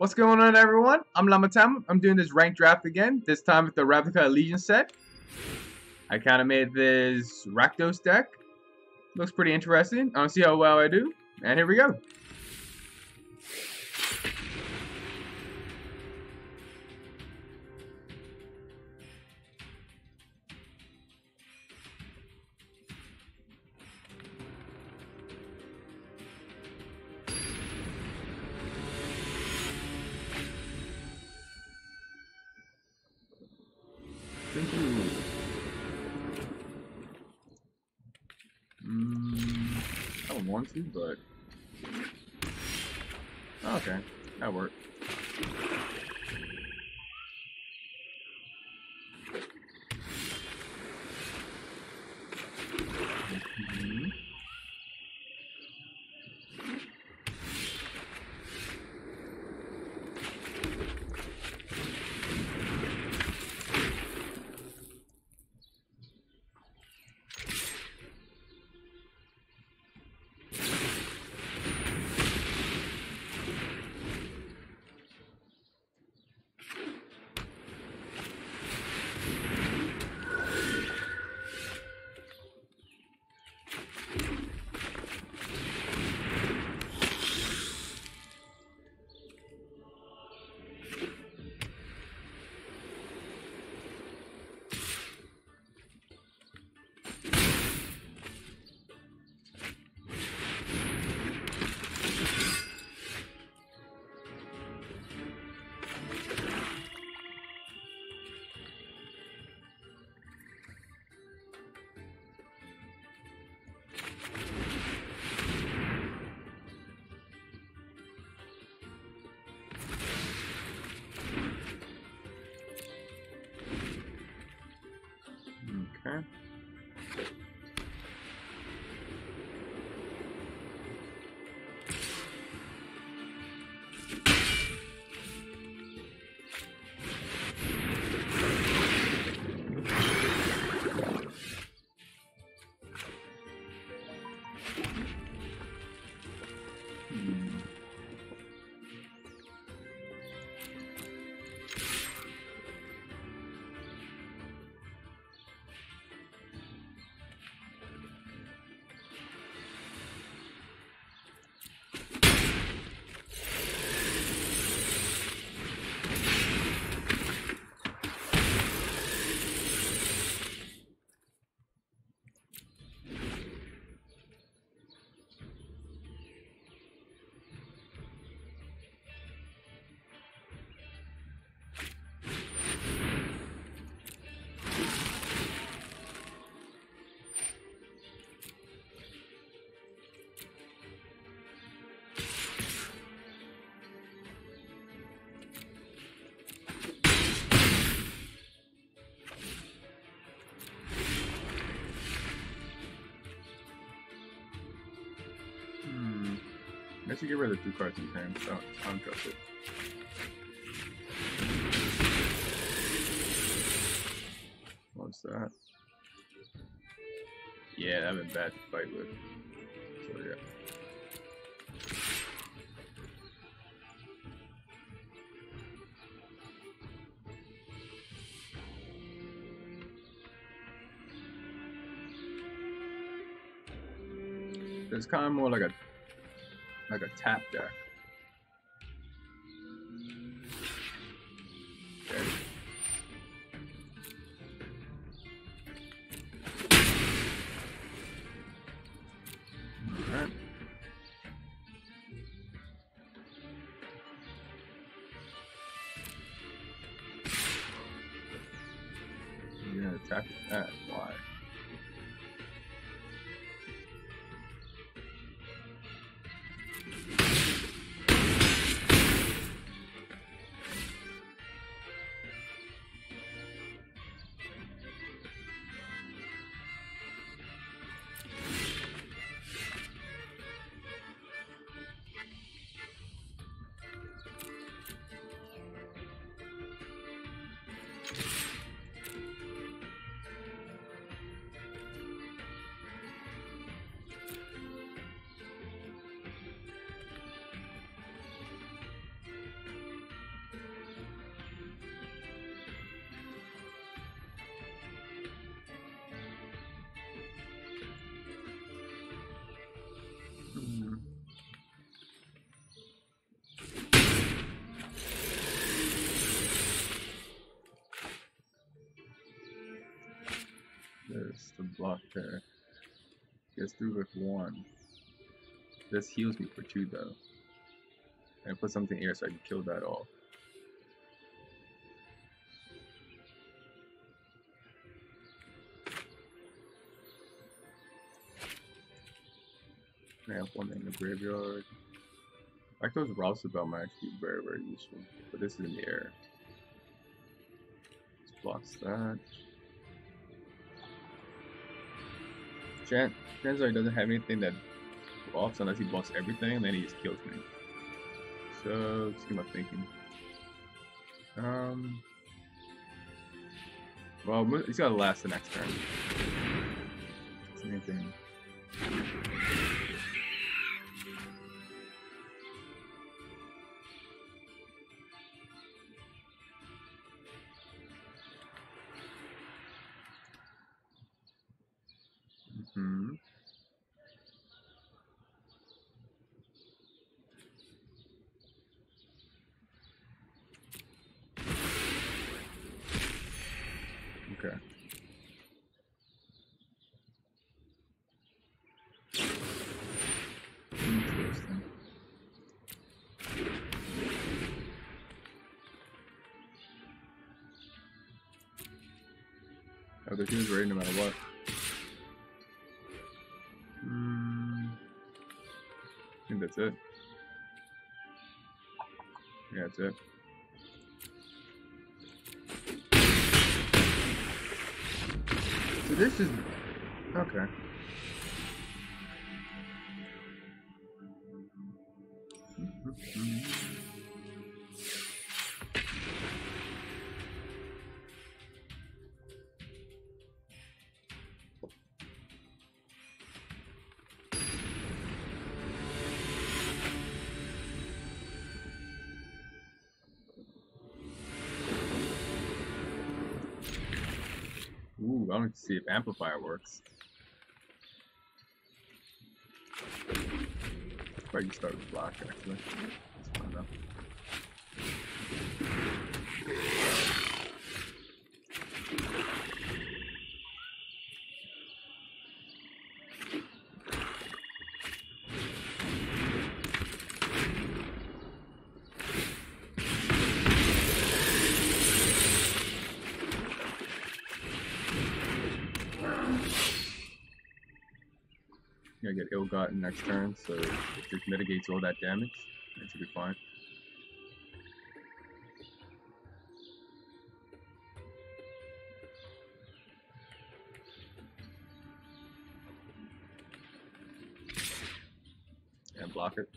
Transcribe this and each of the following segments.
What's going on, everyone? I'm Lamatam. I'm doing this ranked draft again, this time with the Replica Allegiance set. I kind of made this Rakdos deck. Looks pretty interesting. I'll see how well I do. And here we go. Thank you. I don't want to, but okay, that worked. Okay. I should get rid of 2 cards in hand, so I don't trust it. What's that? Yeah, that'd been bad to fight with. So yeah. It's kind of more like a tap deck. Okay. Alright. You're gonna attack with that. Why? to block there. Gets through with 1. This heals me for 2 though. And put something here so I can kill that off. I have 1 in the graveyard. Like those Rouseabelle might actually be very, very useful. But this is in the air. Just blocks that. Charizard doesn't have anything that buffs unless he buffs everything, and then he just kills me. So, let's see my thinking. Well, he's gotta last the next turn. Same thing. Okay. Interesting. Oh, the team's ready no matter what. I think that's it. Yeah, that's it. So this is okay. Ooh, I want to see if Amplifier works. Probably start with block actually. That's fun enough. I get ill-gotten next turn, so it just mitigates all that damage. That should be fine. And block it.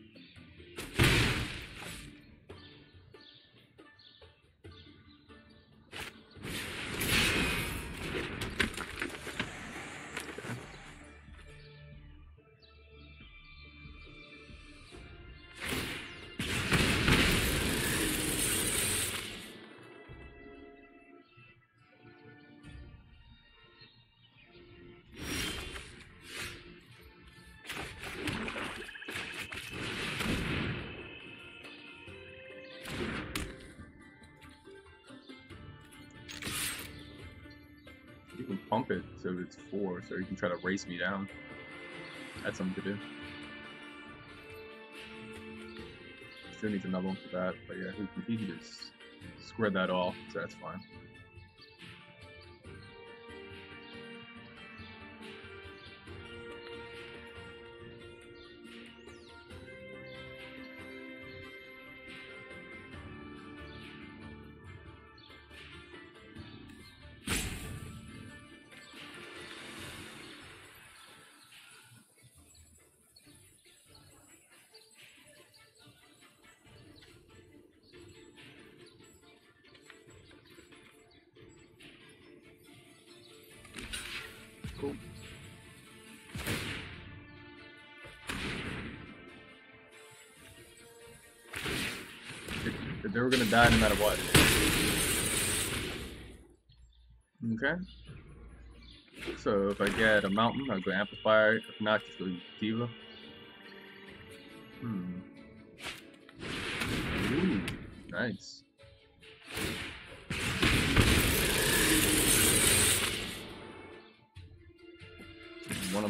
You can pump it so it's 4, so you can try to race me down. That's something to do. Still needs another one for that, but yeah, he can just square that off, so that's fine. Cool. They were gonna die no matter what. Okay. So if I get a mountain, I'll go Amplifier. If not, just go Diva. Ooh, nice.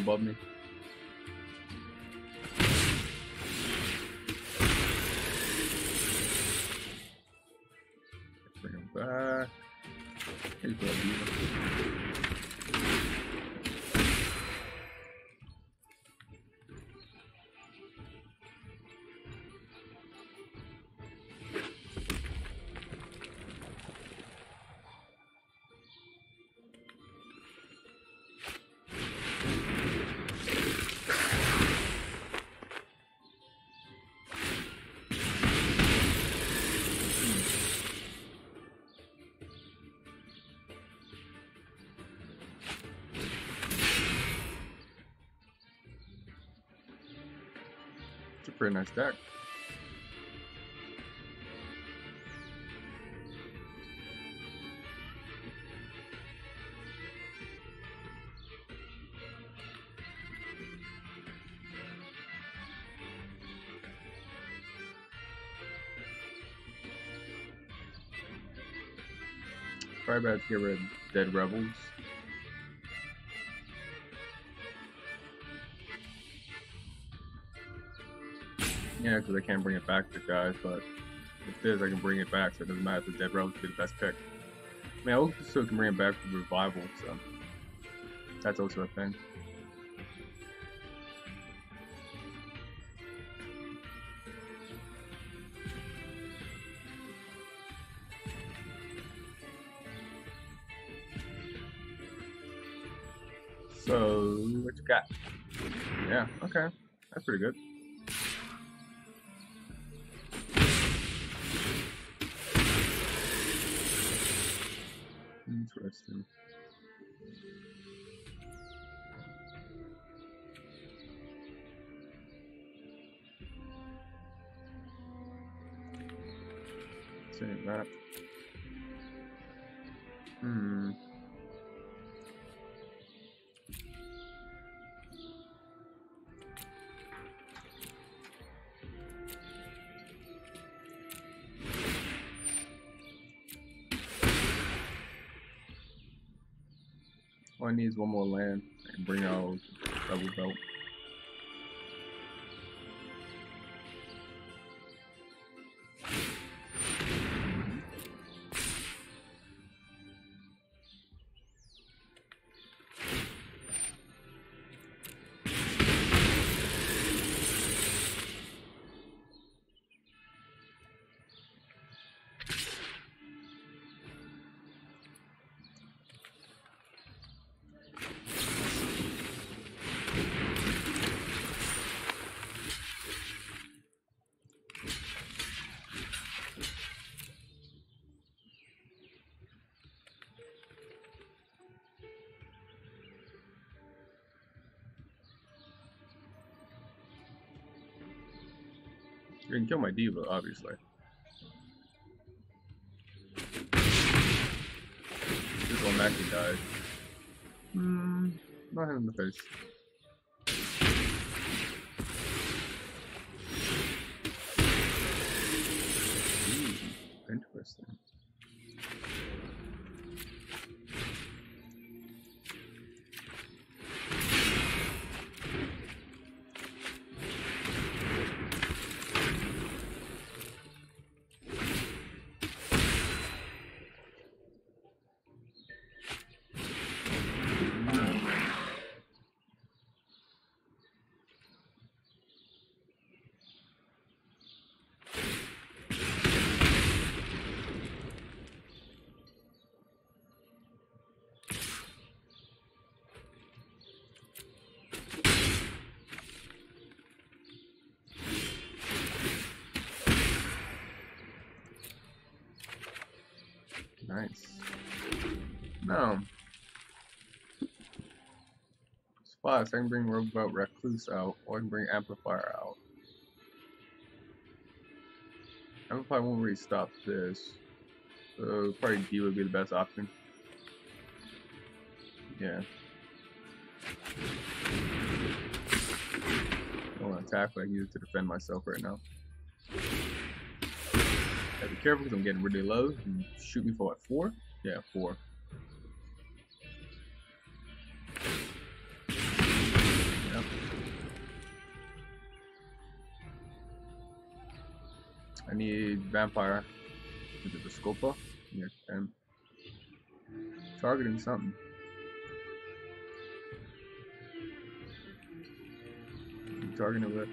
above me. Bring him back. Here's what I do. It's a pretty nice deck. Probably about to get rid of Dead Rebels. Yeah, because I can't bring it back to guys, but if this, I can bring it back, so it doesn't matter if the Dead Rebels be the best pick. I mean, I also can bring it back for Revival, so that's also a thing. So, what you got? Yeah, okay. That's pretty good. Interesting. Save that. All I need is one more land and bring out double belt. You can kill my diva, obviously. This one actually died. Not him in the face. Ooh, interesting. Nice. No. Spots. I can bring Robot Recluse out, or I can bring Amplifier out. Amplifier won't really stop this. So probably D would be the best option. Yeah. I don't want to attack, but I can use it to defend myself right now. Gotta be careful because I'm getting really low. You shoot me for what, 4? Yeah, 4. I need vampire. Is it the Scopa? Yeah, and targeting something. I'm targeting it with.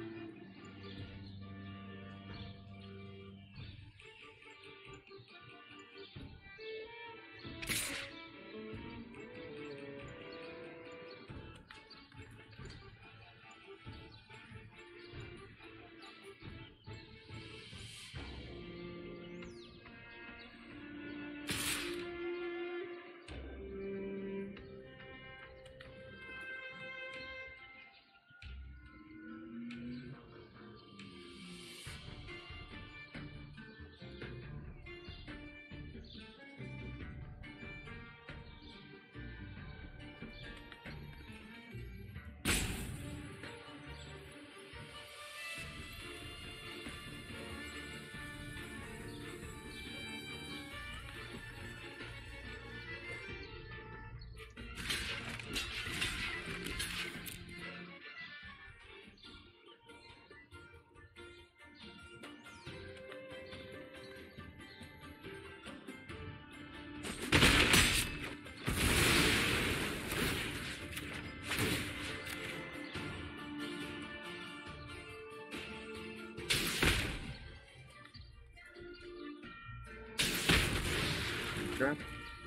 Okay.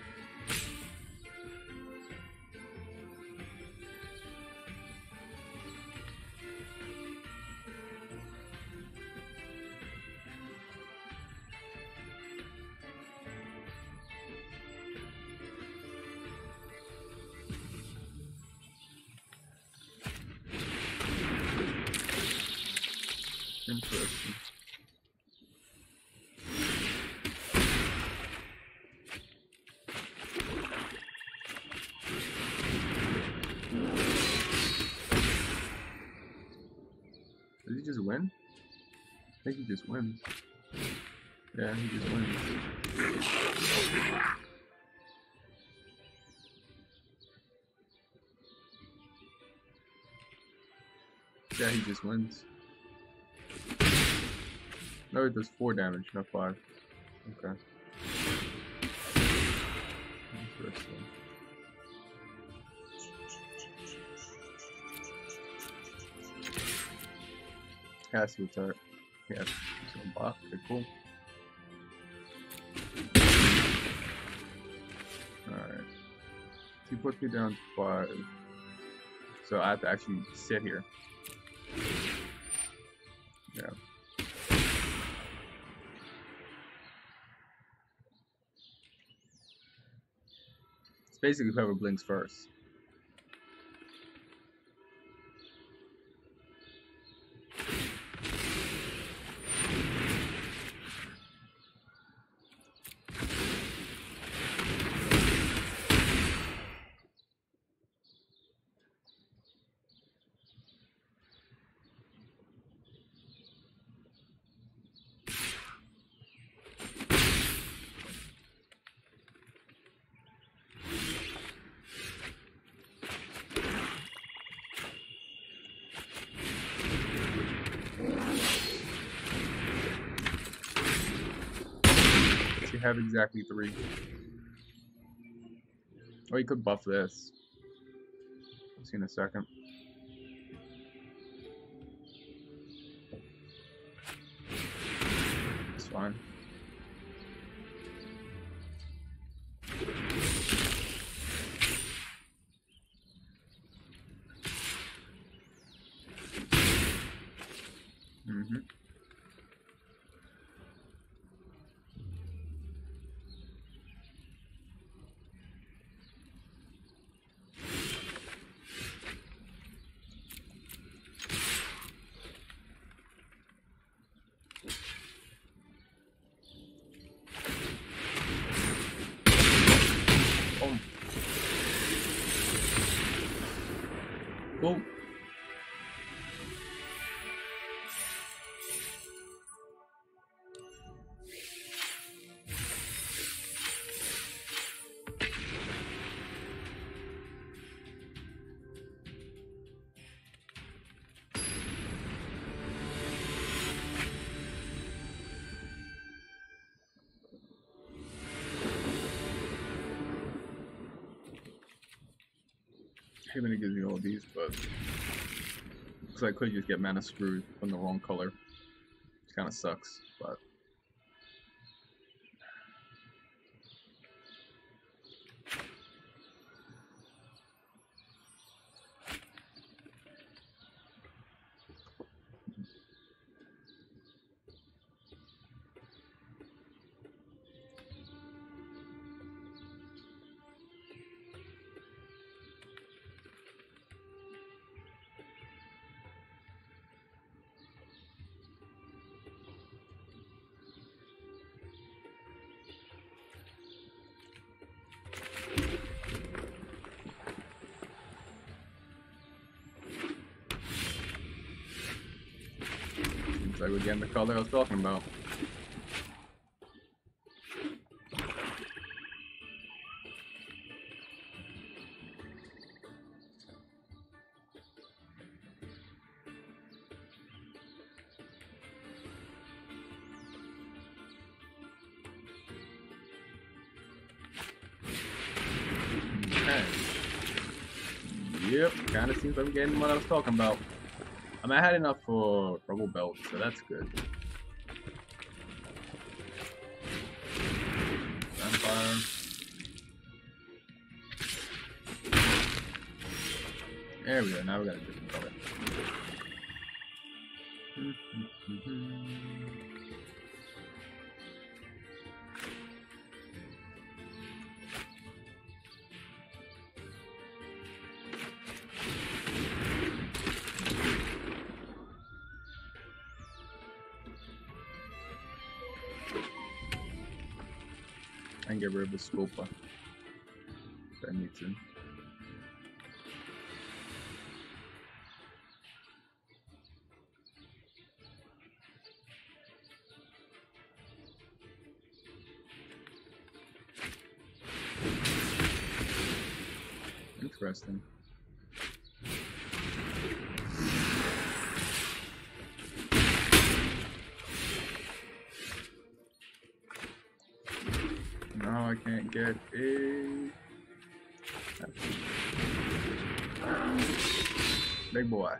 Interesting. Did he just win? I think he just wins. Yeah, he just wins. Yeah, he just wins. No, it does 4 damage, not 5. Okay. Interesting. Cassie attack. Yeah, so block. Okay, cool. Alright. He puts me down to 5. So I have to actually sit here. Yeah. It's basically whoever blinks first. You have exactly 3. Or you could buff this. I'll see in a second. It's fine. Mm-hmm. Cool. hate when it gives me all these, but looks like I could just get mana screwed from the wrong color. Which kind of sucks, but. Like we're getting the color I was talking about. Okay. Yep, kind of seems like I'm getting what I was talking about. I mean, I had enough for Rubble Belt, so that's good. Vampire. There we go, now we got a different color. I can get rid of the Scopa if I need to. Interesting. No, I can't get a big boy.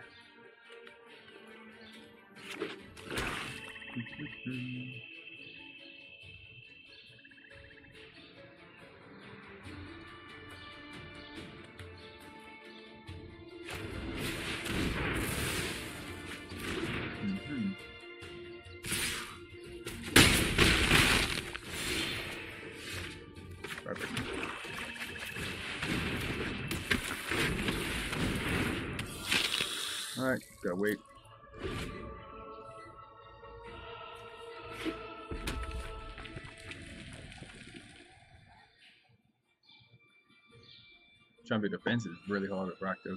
Perfect. Alright, gotta wait. Trying to be defensive is really hard with Rakdos.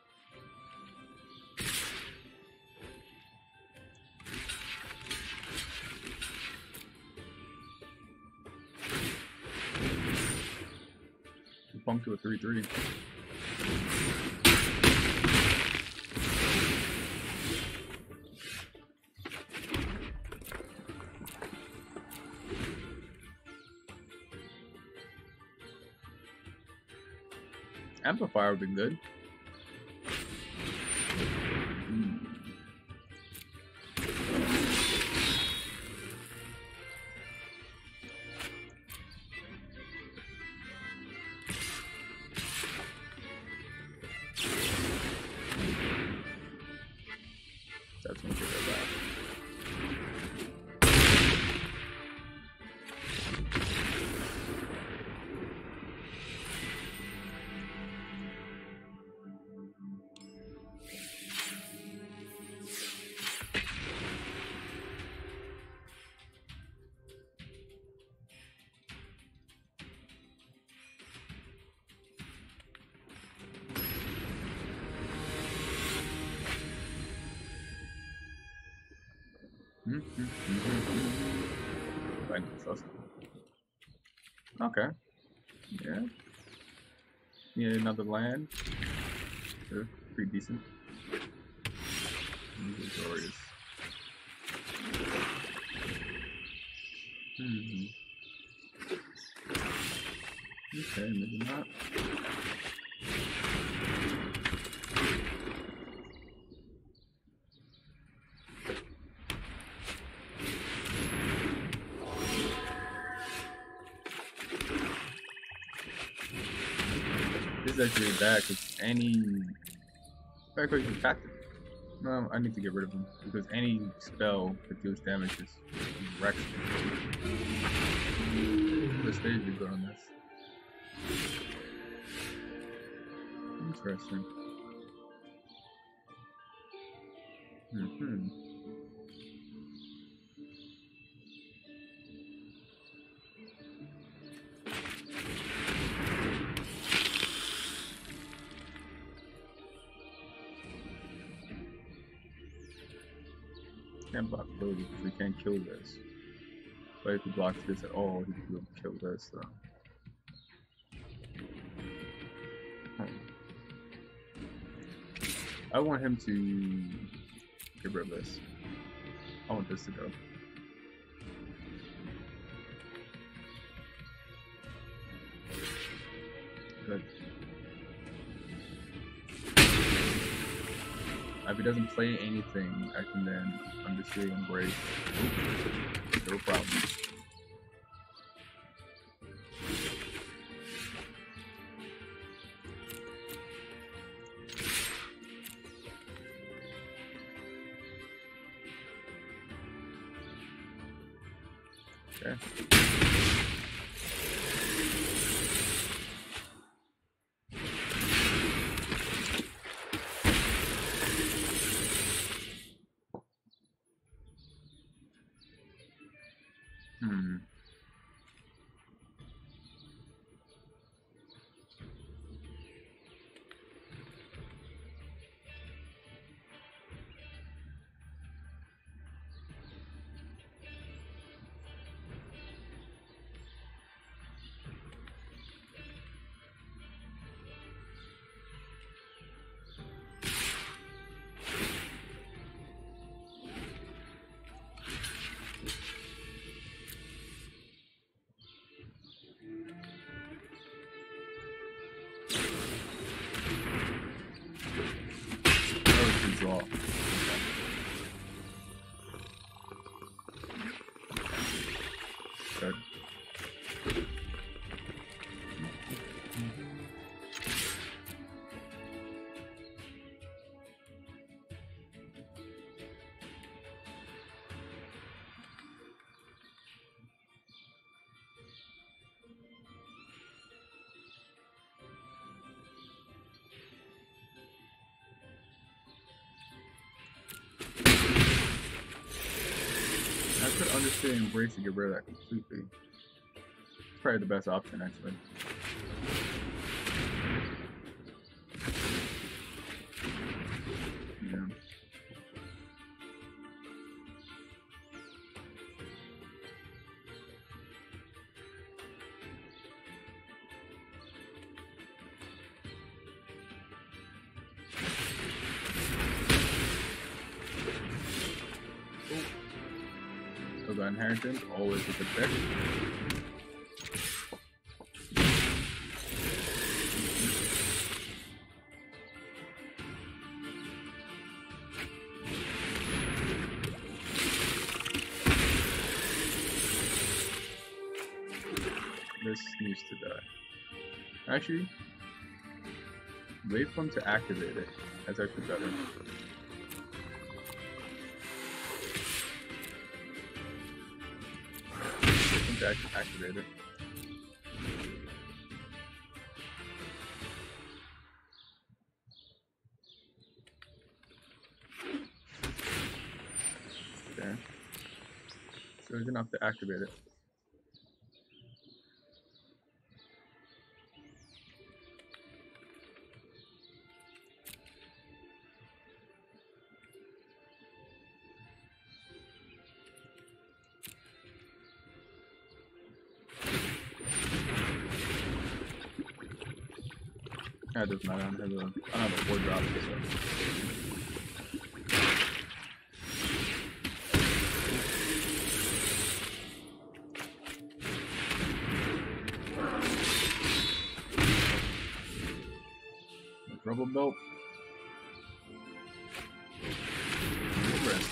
Bump to a 3-3. Amplifier would be good. That's one good at that. I don't trust him. Okay. Yeah. Need another land. Sure. Pretty decent. These are glorious. Okay, maybe not. is actually bad because any. Back you packed it. No, I need to get rid of him because any spell that deals damage is wrecks me. The stage is good on this. Interesting. Can't block Lily because we can't kill this. But if he blocks this at all, he can kill this, so. I want him to get rid of this. I want this to go. Good. If he doesn't play anything, I can then Undersea Embrace. Oop, no problem. Okay. Draw. Good. I could understand Embrace to get rid of that completely. It's probably the best option, actually. Yeah. So Inheritance, always a good pick. This needs to die. Actually, wait for him to activate it. That's actually better. Activate it. Okay. So we're gonna have to activate it. That doesn't matter. I don't have a 4 drop, so. Rubble belt. Rest.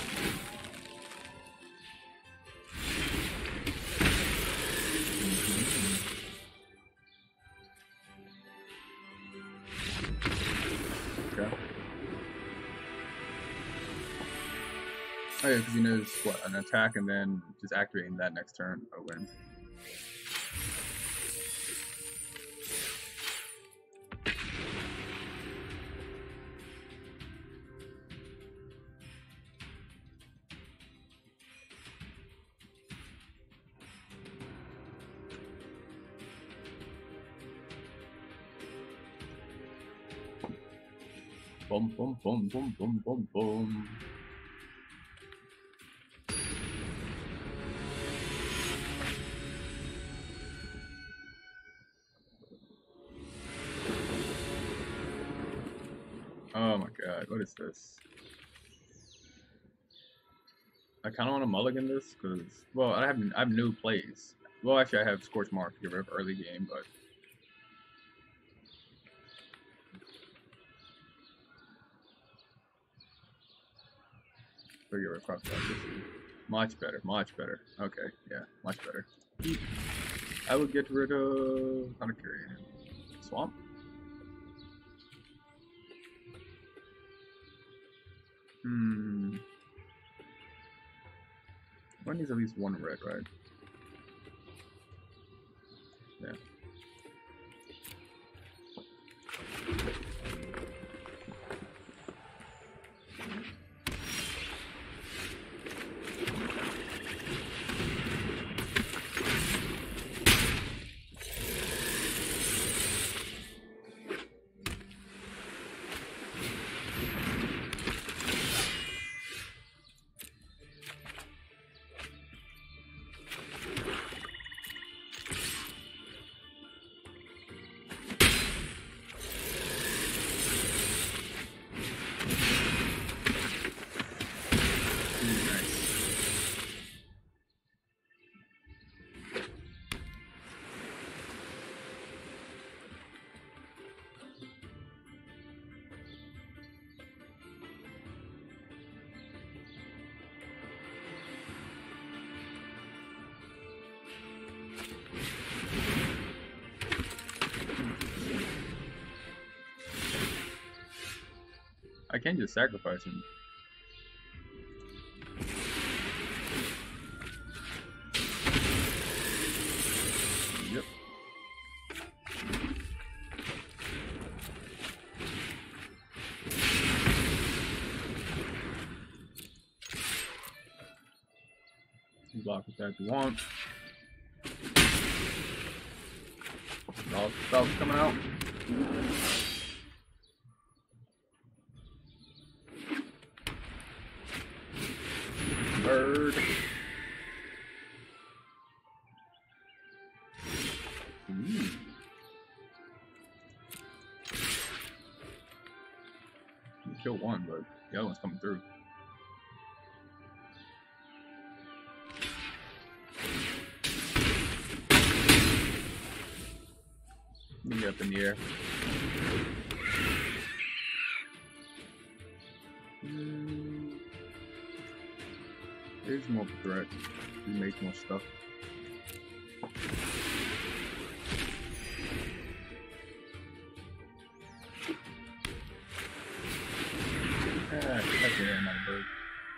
Oh yeah, because he knows what, an attack and then just activating that next turn, a win. Boom, boom, boom, boom, boom, boom, boom. Oh my god, what is this? I kind of want to mulligan this because, well, I have new plays. Well, actually, I have Scorch Mark to get rid of early game, but get rid of cross plasticity. Much better, much better. Okay, yeah, much better. I would get rid of Harakiri. Swamp. One needs at least one red, right? Yeah. I can just sacrifice him. Yep. Block attack you want. Dog's coming out. Bird. You kill one, but the other one's coming through. Let me get up in the air. There's more threat. He makes more stuff. That's the another bird.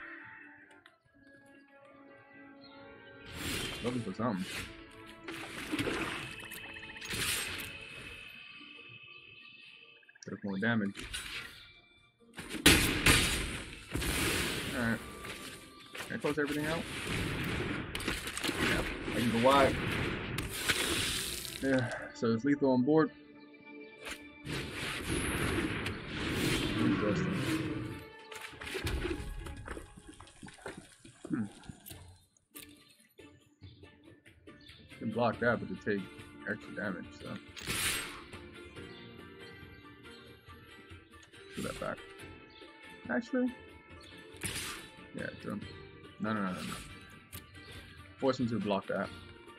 Looking for something. Took more damage. Alright. Can I close everything out? Yeah, I can go wide. Yeah, so it's lethal on board. Interesting. Can block that, but to take extra damage, so. Put that back. Actually, yeah, true. No. Force him to block that.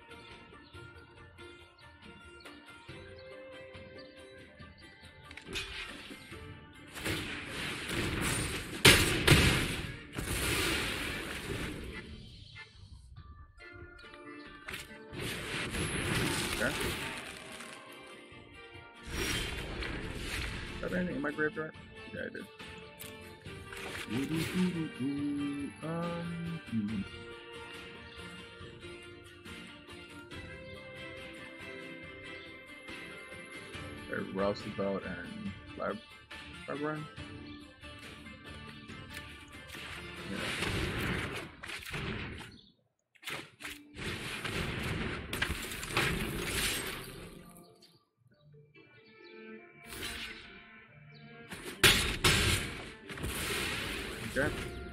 Okay. Got anything in my graveyard? Yeah, I did. Rouseabout and Firebrand. Yeah. Okay.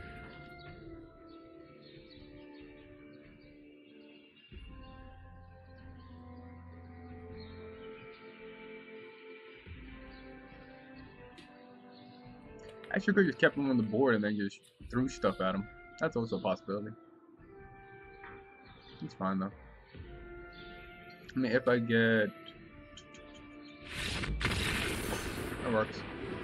Actually, could just kept him on the board and then just threw stuff at him. That's also a possibility. It's fine though. I mean, if I get... That works.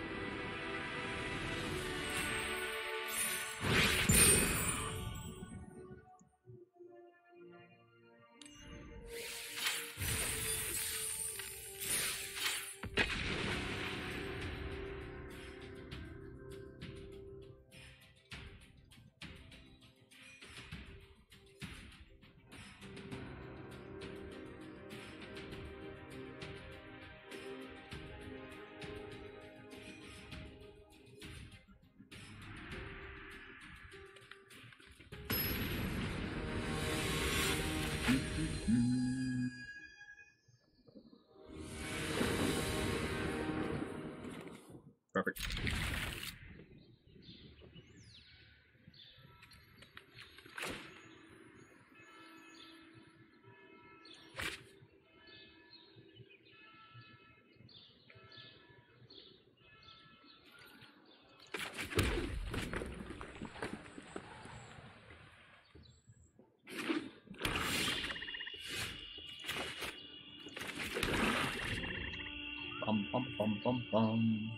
Perfect. Bum bum bum bum bum.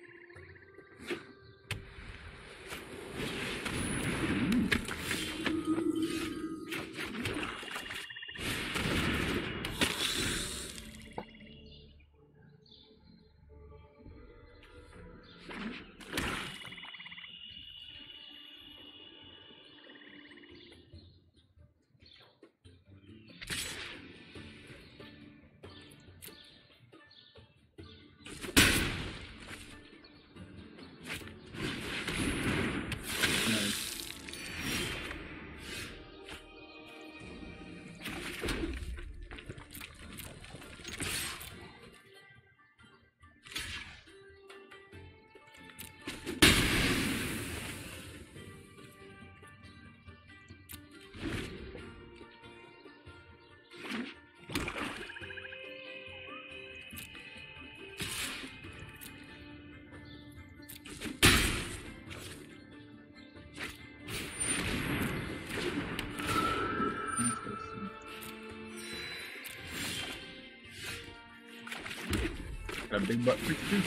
Got a big butt creature too.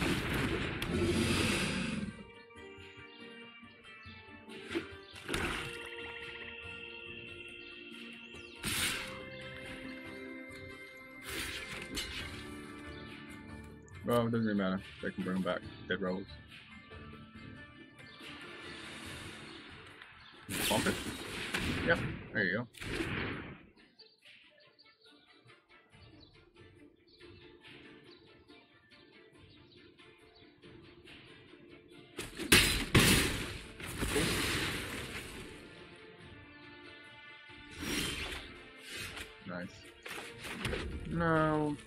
Well, it doesn't really matter. They can bring them back. Dead rolls. Bump it. Yep, there you go. Nice. No,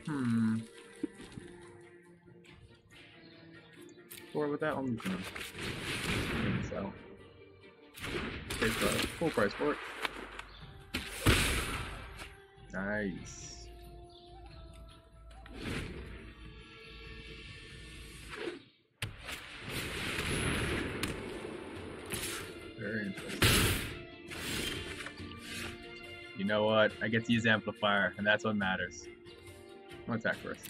Or with that, I'm just gonna take this out. Take full price for it. Nice. Very interesting. You know what? I get to use Amplifier, and that's what matters. I'll attack first.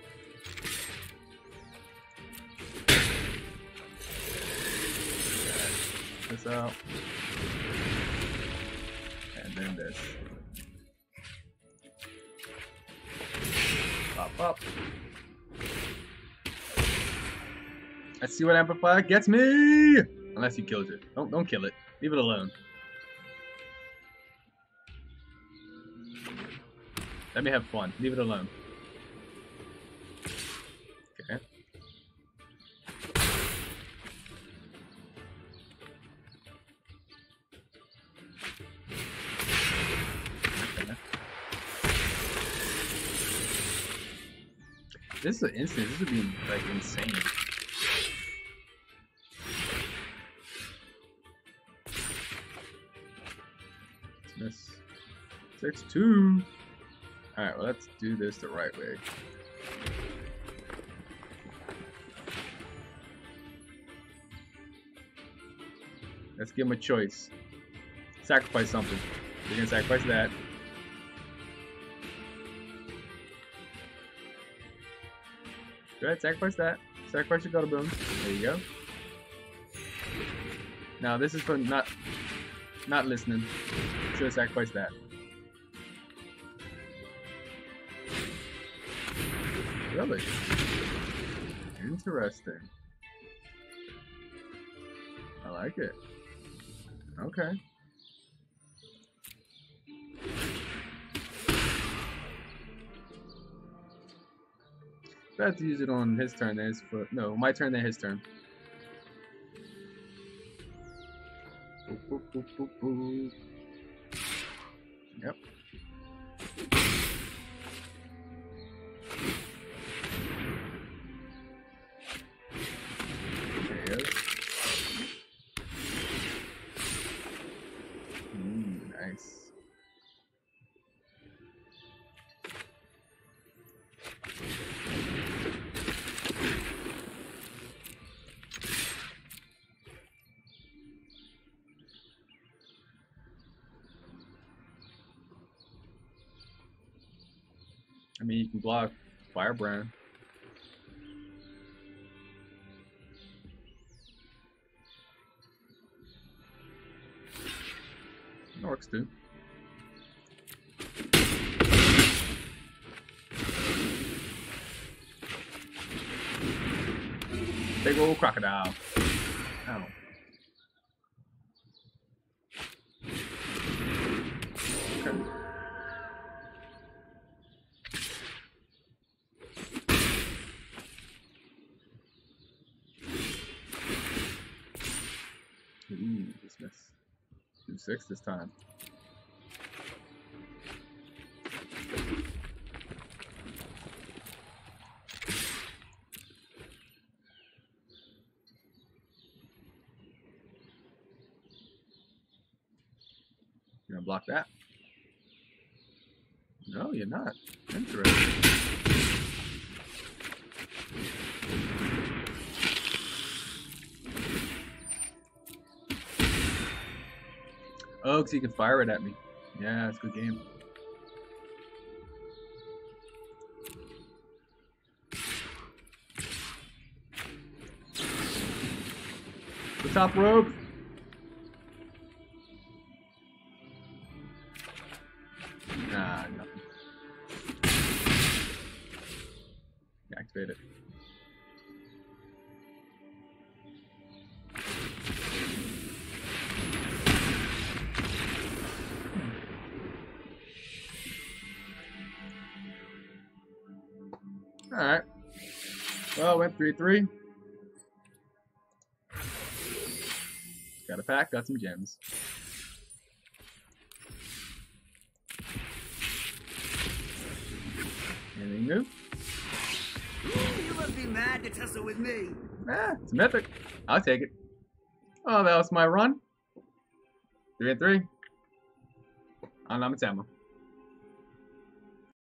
This out. And then this. Pop up. Let's see what Amplifier gets me! Unless he kills it. Don't kill it. Leave it alone. Let me have fun. Leave it alone. Okay. This is an instant. This would be like insane. Miss 6-2. All right, well, let's do this the right way. Let's give him a choice. Sacrifice something. We're gonna sacrifice that. Go ahead, sacrifice that. Sacrifice your Gutterboom. There you go. Now this is for not listening. Should have sacrificed that. Really? Interesting. I like it. Okay. I have to use it on his turn. Then no, my turn. Then his turn. Boop, boop, boop, boop, boop. Yep. There he is. Nice. I mean, you can block Firebrand. It works too. Big old crocodile. Ow. Okay. Ooh, dismiss. 2-6 this time. You gonna block that? No, you're not. Interesting. Oh, because you can fire it at me. Yeah, it's a good game. The top rope. Nah, nothing. Activate it. Alright. Well, went 3-3. Got a pack, got some gems. Anything new? You must be mad to tussle with me. It's mythic. I'll take it. Oh, that was my run. 3-3. On Lamatama.